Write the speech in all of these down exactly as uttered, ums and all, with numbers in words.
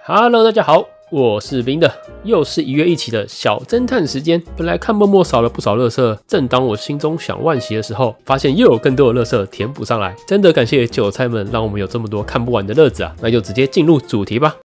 Hello， 大家好，我是冰的，又是一月一期的小侦探时间。本来看默默少了不少垃圾，正当我心中想惋惜的时候，发现又有更多的垃圾填补上来。真的感谢韭菜们，让我们有这么多看不完的乐子啊！那就直接进入主题吧。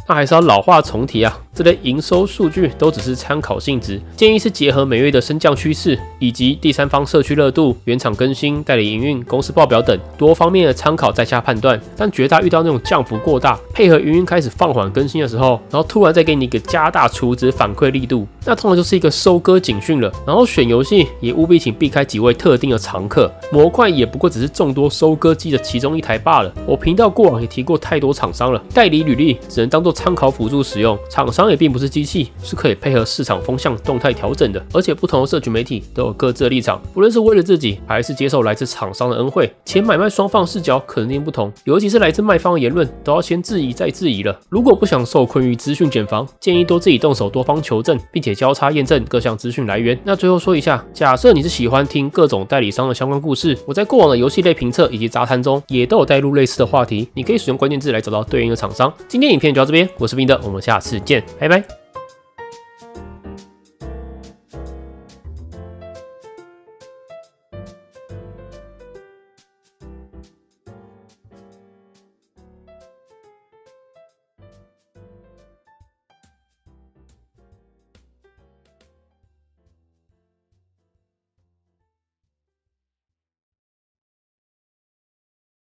那还是要老话重提啊，这类营收数据都只是参考性质，建议是结合每月的升降趋势，以及第三方社区热度、原厂更新、代理营运、公司报表等多方面的参考再下判断。但绝大遇到那种降幅过大，配合营运开始放缓更新的时候，然后突然再给你一个加大储值反馈力度，那通常就是一个收割警讯了。然后选游戏也务必请避开几位特定的常客，模块也不过只是众多收割机的其中一台罢了。我频道过往也提过太多厂商了，代理履历只能当做参考辅助使用，厂商也并不是机器，是可以配合市场风向动态调整的。而且不同的社群媒体都有各自的立场，不论是为了自己，还是接受来自厂商的恩惠，且买卖双方视角肯定不同，尤其是来自卖方的言论，都要先质疑再质疑了。如果不想受困于资讯茧房，建议多自己动手，多方求证，并且交叉验证各项资讯来源。那最后说一下，假设你是喜欢听各种代理商的相关故事，我在过往的游戏类评测以及杂谈中也都有带入类似的话题，你可以使用关键字来找到对应的厂商。今天影片就到这边，我是冰的，我们下次见，拜拜。